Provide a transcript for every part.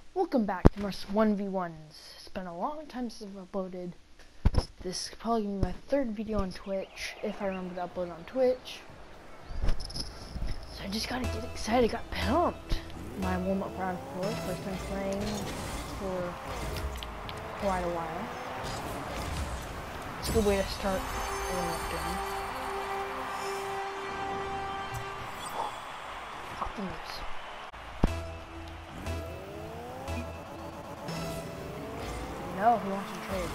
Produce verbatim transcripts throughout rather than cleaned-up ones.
Welcome back to more one v ones. It's been a long time since I've uploaded. This is probably gonna be my third video on Twitch, if I remember to upload on Twitch. So I just gotta get excited, got pumped. My warm-up round four, first time playing for quite a while. It's a good way to start a warm-up game. Hot fingers. No, he wants to trade.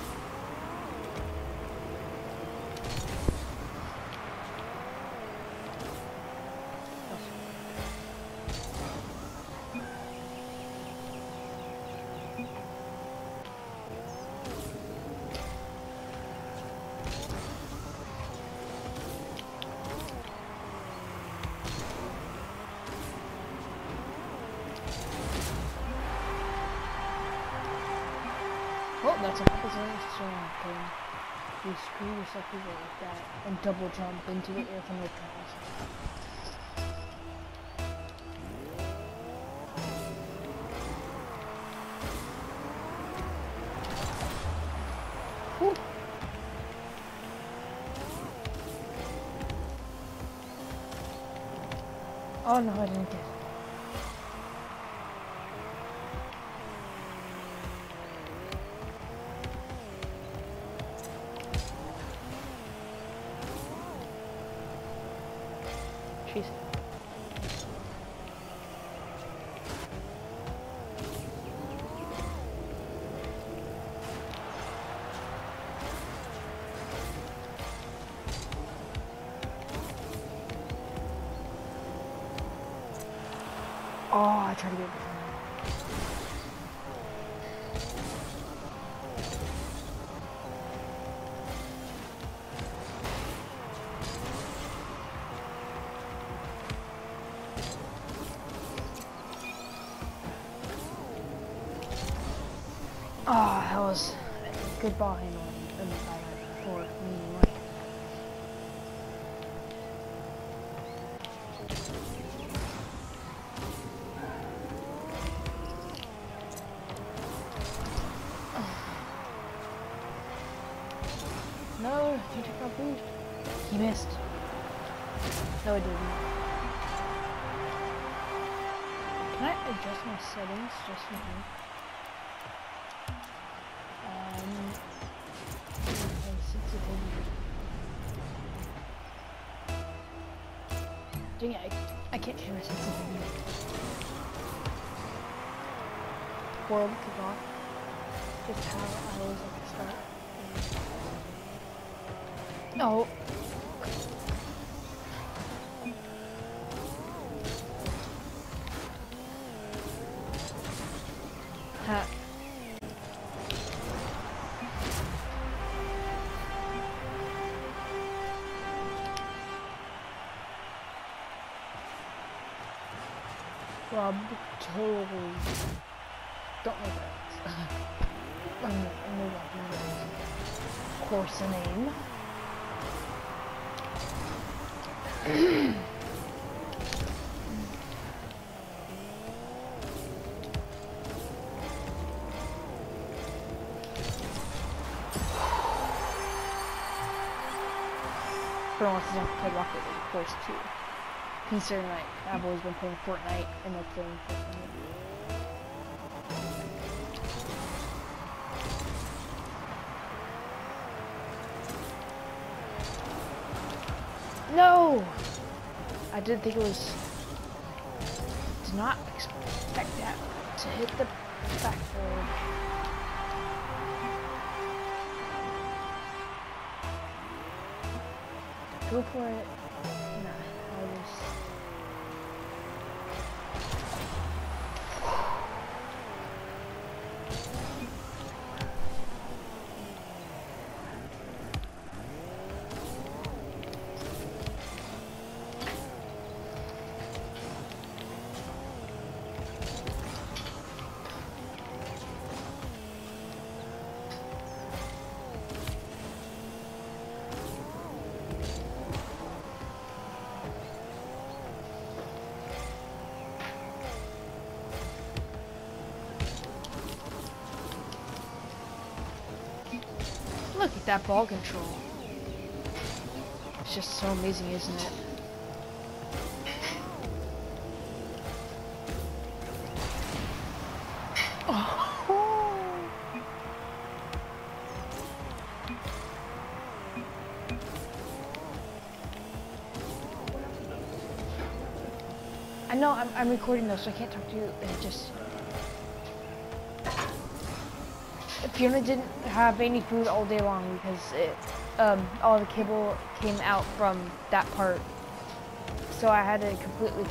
Well, that's an opposite, so can you screw yourself over like that and double jump into the air from the turtles. Whew. Oh no, I didn't get it. Jeez. Oh, I tried to get it. Oh, that was a good ball handling in the fire for me. No, he took my boost. He missed. No, he didn't. Can I adjust my settings just for him? Um, sensitivity. Dang it, I, I can't change my sensitivity. World kick off. Just how I always like to start. No. Ha. Rob totally don't know that. I'm gonna of course a name. For once, I have to play Rocket League, of course, too. Considering like I've always been playing Fortnite and they're playing Fortnite. No! I didn't think it was. Did not expect that to hit the backboard. Go for it. Nah, I just. Look at that ball control. It's just so amazing, isn't it? I know I'm, I'm recording though, so I can't talk to you. It just Fiona didn't have any food all day long because it, um, all the cable came out from that part, so I had to completely.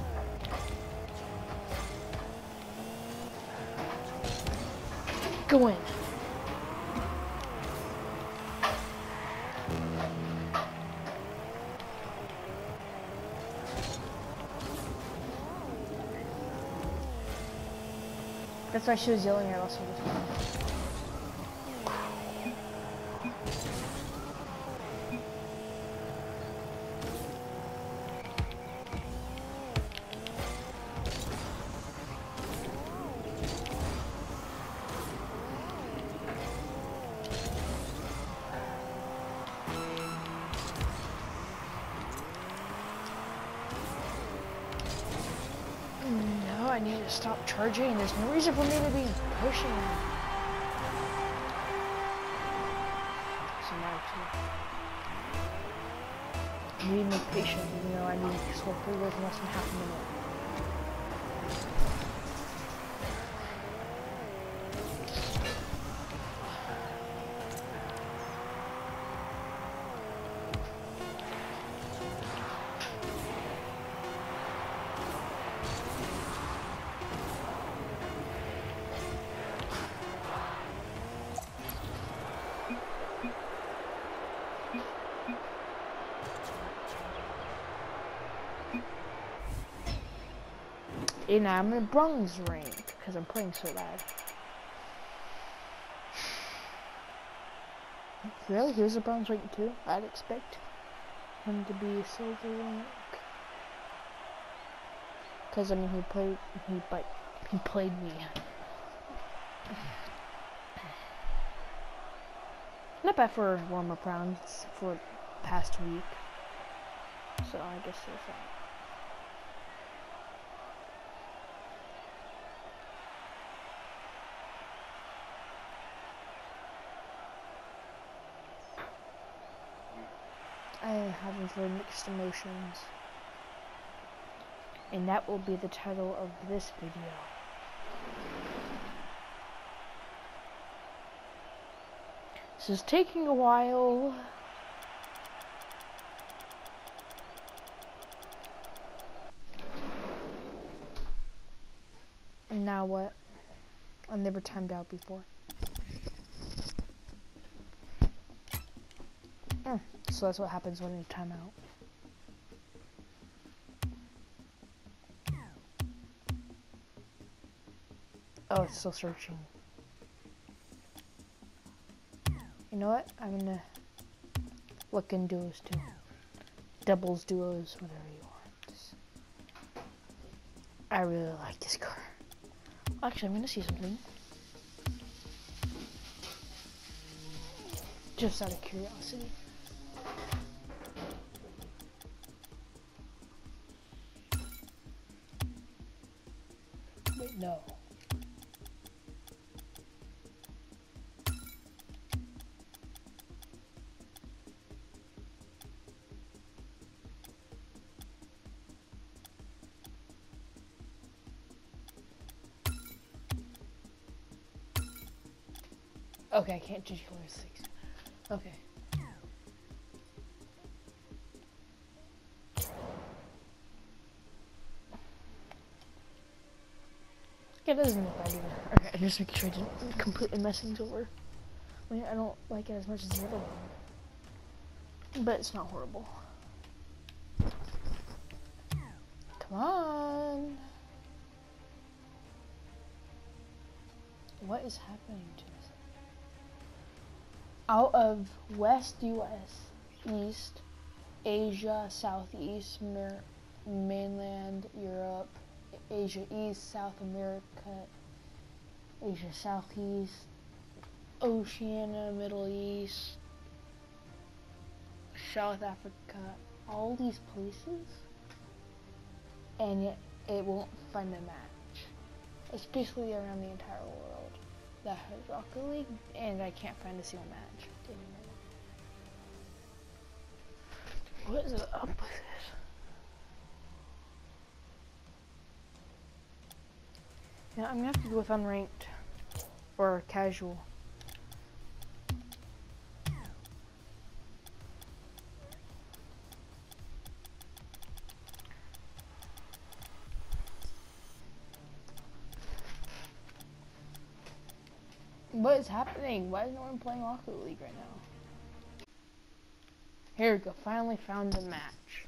Go in. That's why she was yelling at us all the time. No, I need to stop charging. There's no reason for me to be pushing. So now too. I need to be patient, even though I need to swap through with less than half a minute. And I'm in bronze rank because I'm playing so bad. Really? He was a bronze rank too? I'd expect him to be a silver rank. Because I mean, he played. He but he played me. Not bad for warm-up rounds for past week. So I guess there's that. I am having very mixed emotions. And that will be the title of this video. This is taking a while. And now what? I've never timed out before. Mm, so that's what happens when you time out. Oh, it's still searching. You know what? I'm gonna look in duos too. Doubles, duos, whatever you want. I really like this car. Actually, I'm gonna see something. Just out of curiosity. Wait, no. Okay, I can't change color six. Okay. Yeah, it doesn't look bad either. Okay, I'm just making sure I didn't completely mess things over. I mean, I don't like it as much as the other one. But it's not horrible. Come on! What is happening to us? Out of West U S, East, Asia, Southeast, Mer mainland, Europe, Asia East, South America, Asia Southeast, Oceania, Middle East, South Africa, all these places, and yet it won't find a match. It's basically around the entire world that has Rocket League, and I can't find a single match anymore. What is up with this? Yeah, I'm gonna have to go with unranked or casual. What is happening? Why is no one playing Rocket League right now? Here we go, finally found the match.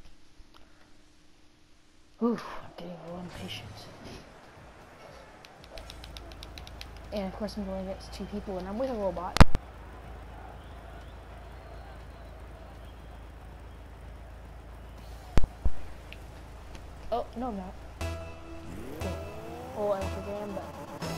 Ooh, I'm getting a little impatient. And of course I'm going against two people and I'm with a robot. Oh, no I'm not. Okay. Oh, I forgot but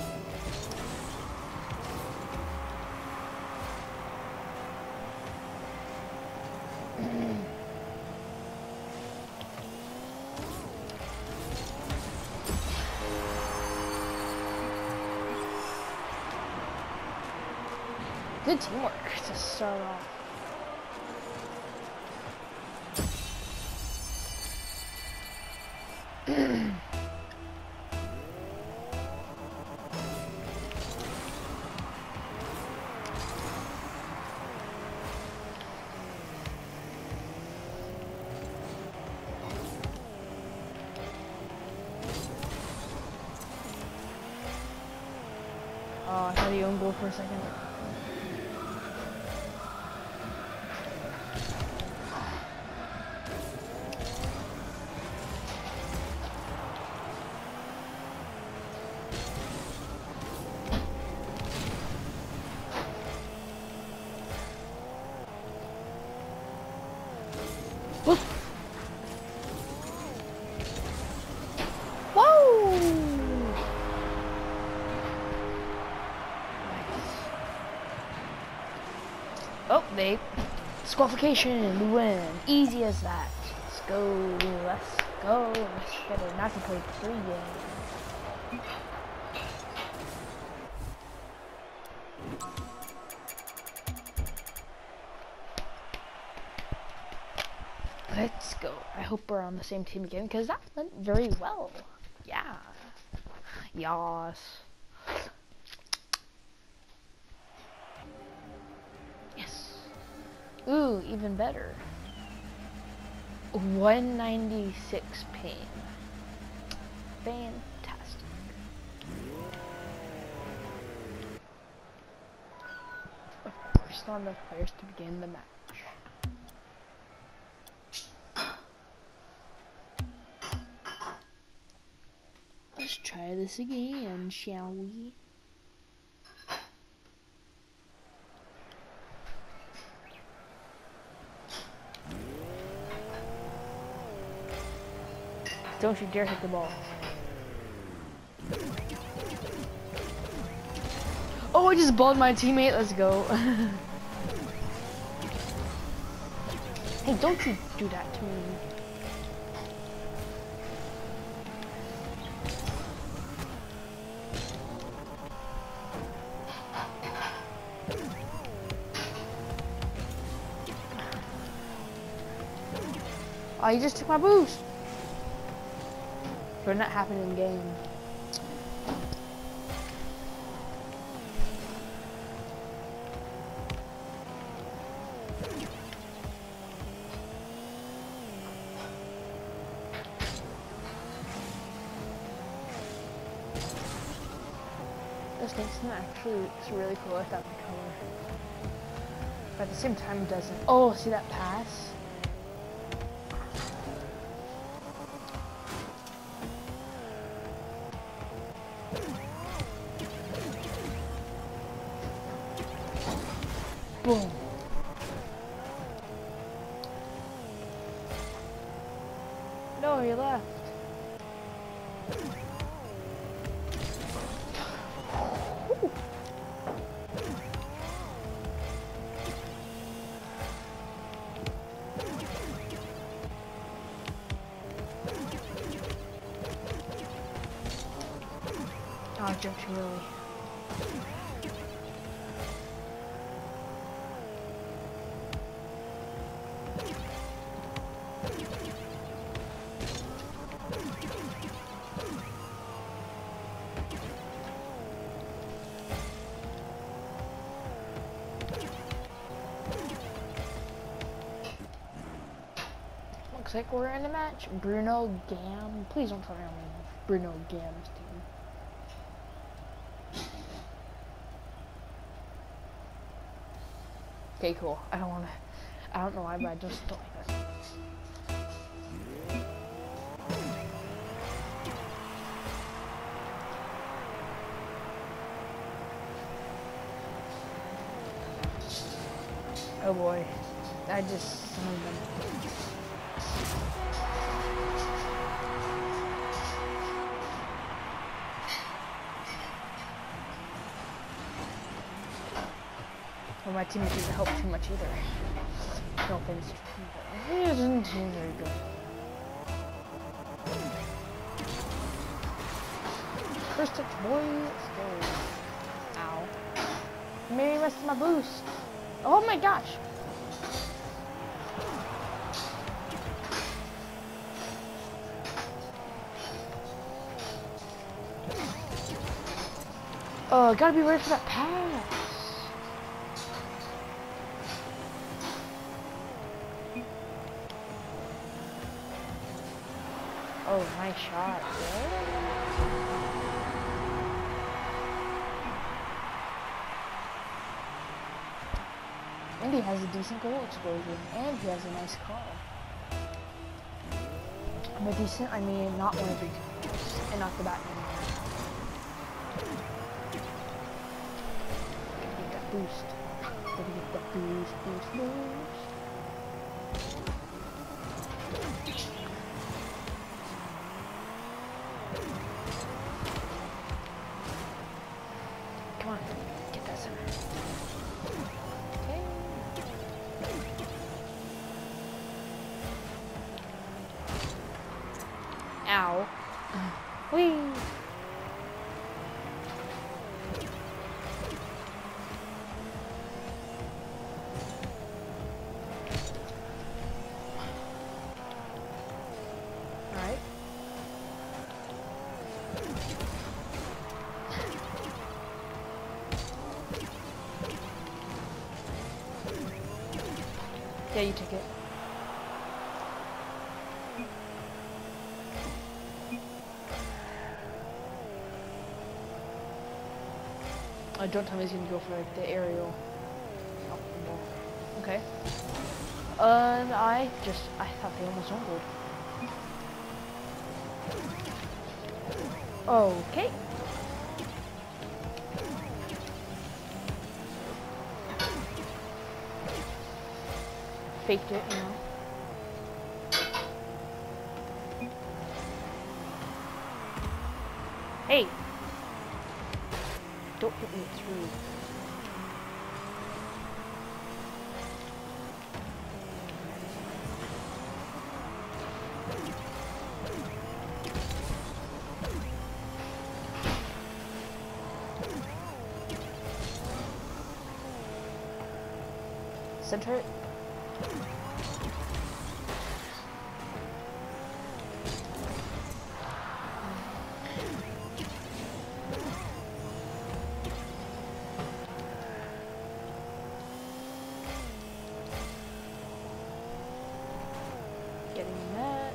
good teamwork to start off. Oh, I thought he owned goal for a second. Woof. Whoa! Oh, they disqualification. We win. Easy as that. Let's go. Let's go. Let's get it. Not to play three games. Let's go. I hope we're on the same team again because that went very well. Yeah. Yas. Yes. Ooh, even better. one ninety-six ping. Fantastic. Of course, not enough players to begin the match. Let's try this again, shall we? Don't you dare hit the ball. Oh, I just balled my teammate. Let's go. Hey, don't you do that to me. Oh, you just took my boost. But not happening in game. This thing's actually it's really cool. I thought the color, but at the same time, it doesn't. Oh, see that pass? Boom. No, he left. Ooh. jumped too early. Looks like we're in a match. Bruno Gam. Please don't tell me I'm in Bruno Gam's team. Okay, cool. I don't want to. I don't know why, but I just don't like this. Oh boy. I just summoned them. Well, my team doesn't help too much either. No offense. He doesn't seem very good. First touch, boy. Let's go. Ow. Maybe I missed my boost. Oh my gosh. Oh, gotta be ready for that pass. Oh, nice shot. And he has a decent goal explosion, and he has a nice car. By decent, I mean not one of the cars, and not the Batman. Get that boost. Gotta get that boost, boost, boost. Come on, get that center. Okay. Ow. Whee! Alright. Yeah, you take it. Uh, don't tell me he's gonna go for like the aerial. Oh, no. Okay. Uh, and I just, I thought they almost ungold. Okay. Faked it, you know. Hey! Don't hit me through. Center it. Getting that.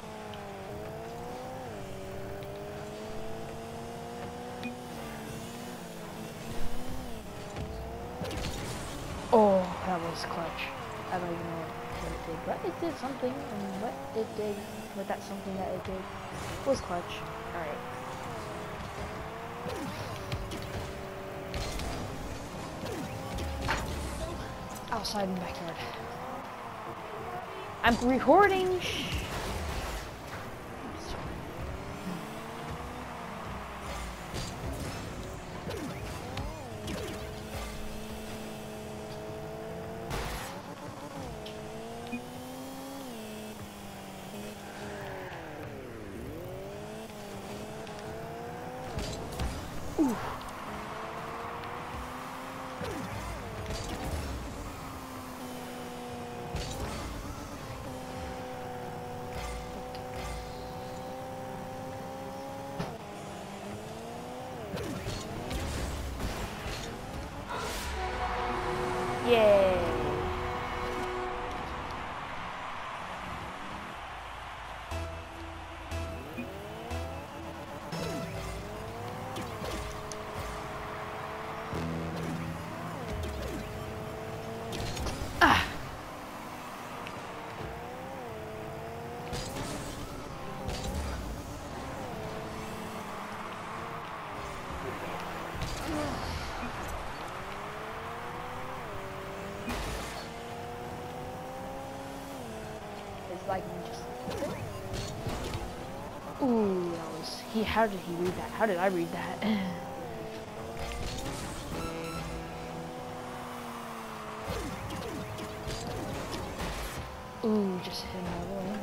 Oh, that was clutch. I don't even know what it did, but it did something, and what it did, but that's something that it did was clutch. Alright. Outside and backyard. I'm recording! Ooh. It's like just. Ooh, that was he. How did he read that? How did I read that? Ooh, just hit another one.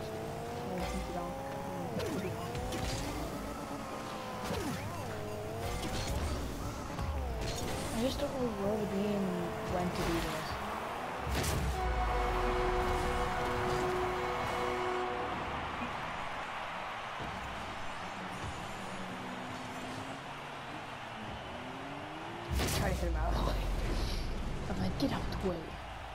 I just don't know where to be and when to do this. Try to hit him out of the way. I'm like, get out the way.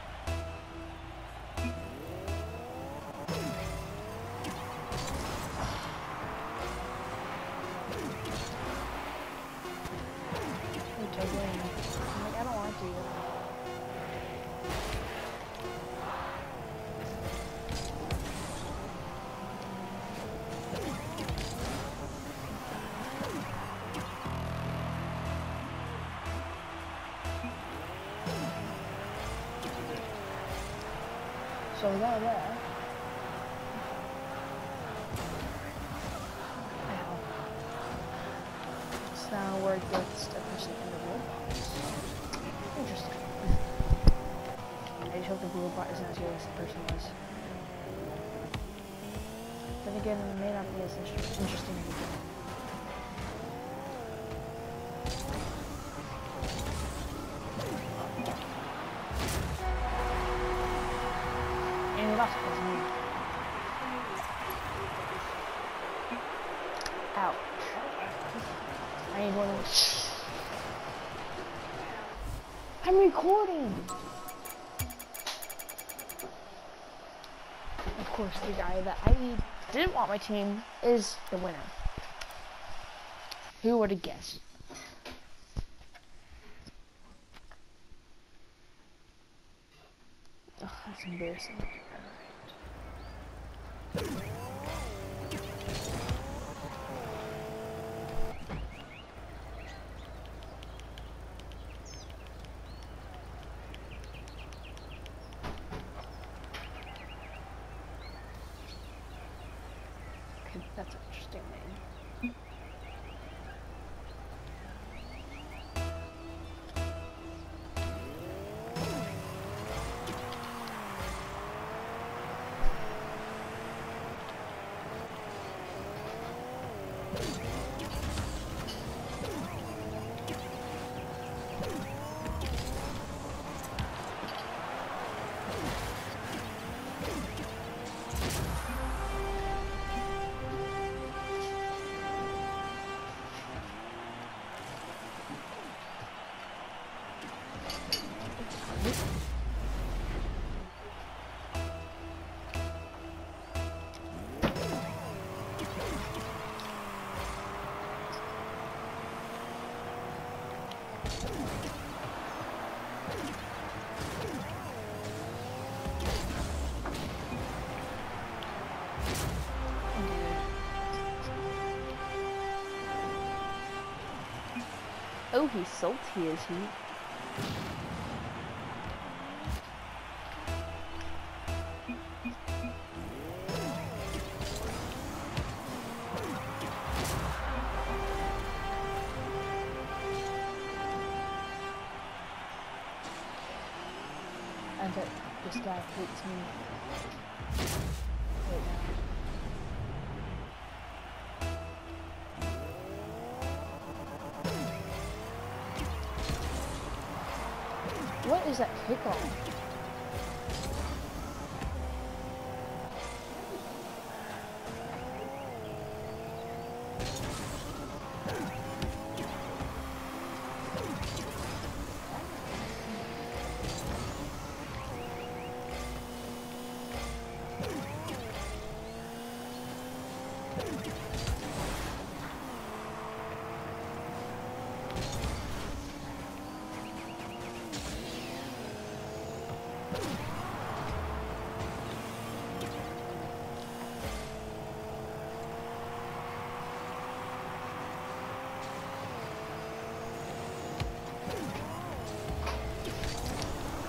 I'm like, I don't want to. So that there. Ow. It's now where it gets the person in the robot. Interesting. I just hope the robot isn't as good as the person was. Then again, it may not be as interesting as the game. And it also has me. Ouch. I need one of those. I'm recording! Of course, the guy that I didn't want my team is the winner. Who would have guessed? Oh, that's embarrassing. Alright. Okay, that's an interesting name. Oh, he's salty, is he? I bet this guy hates me right now. What is that kickoff?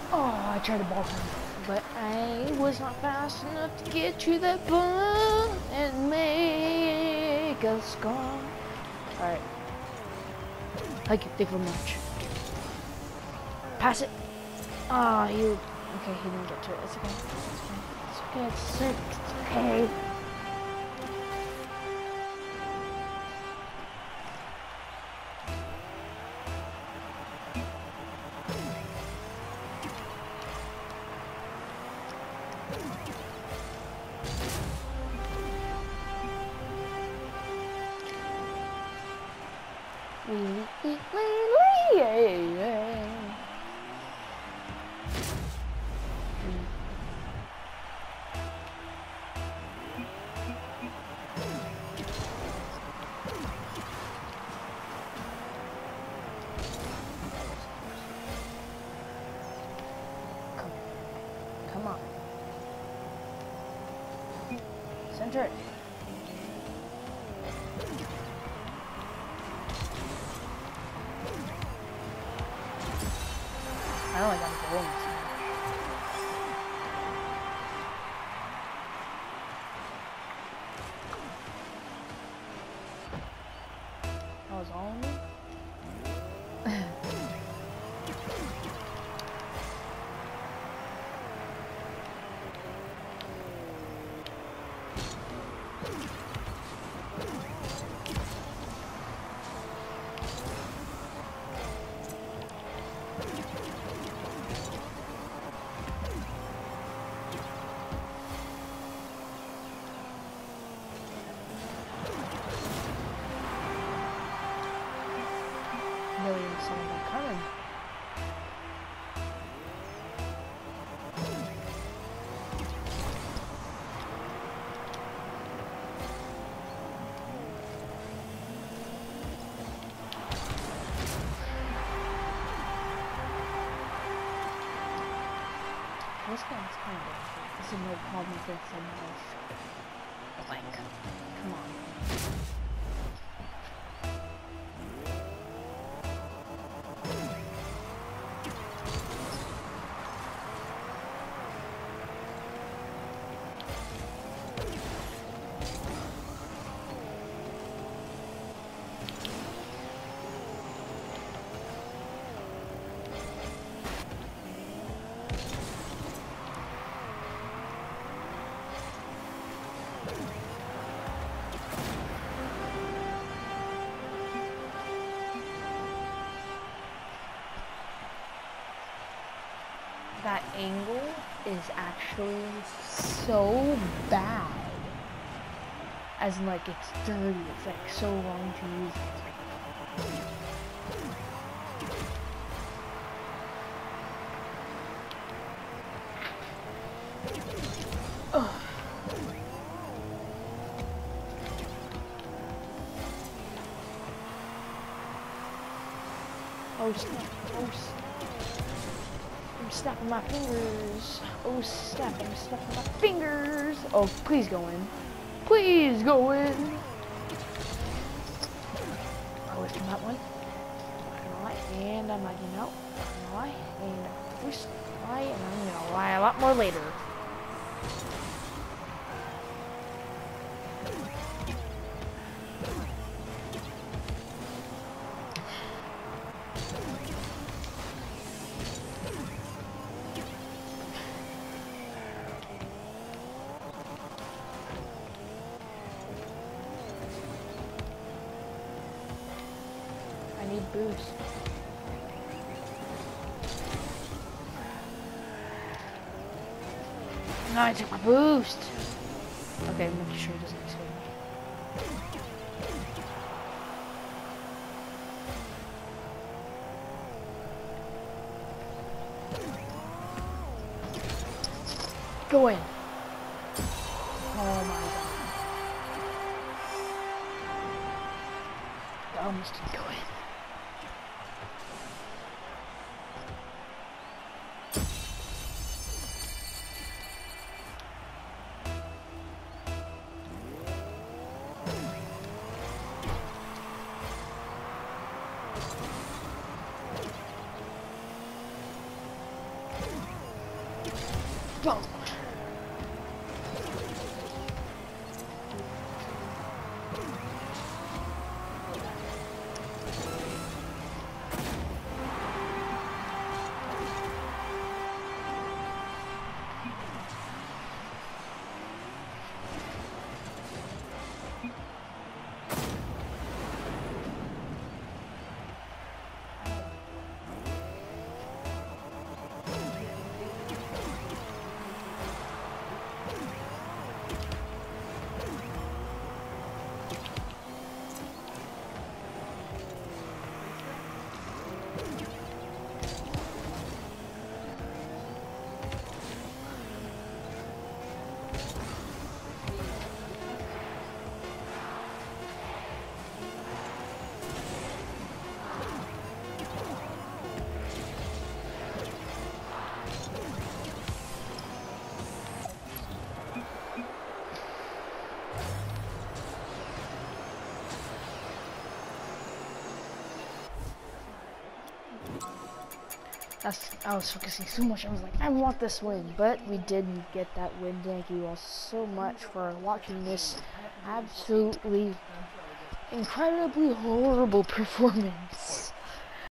Oh, I tried to ball him, but I was not fast enough to get to that ball and make a score. Alright. Thank you, thank you very much. Pass it. Ah, oh, you. Okay, he didn't get to it. It's okay. It's okay. It's okay. It's, it's okay. Come on. Center it. I only got a goal. That was all of me? Million someone coming. This game's kind of difficult. This is no problem for someone else. Like, come on. That angle is actually so bad. As in, like, it's dirty. It's like so wrong to use it. Ugh. Oh snap, oh snap. I'm snapping my fingers. Oh snap, I'm snapping my fingers. Oh, please go in. Please go in. I was from that one. I'm not gonna lie, and I'm lagging out. I'm not gonna lie, and I'm first lie, and I'm gonna lie a lot more later. I need boost. No, I took my boost. Okay, make sure it doesn't explode. Go in. Oh my god. I almost didn't go in. Boom. That's, I was focusing so much, I was like, I want this win, but we didn't get that win. Thank you all so much for watching this absolutely incredibly horrible performance.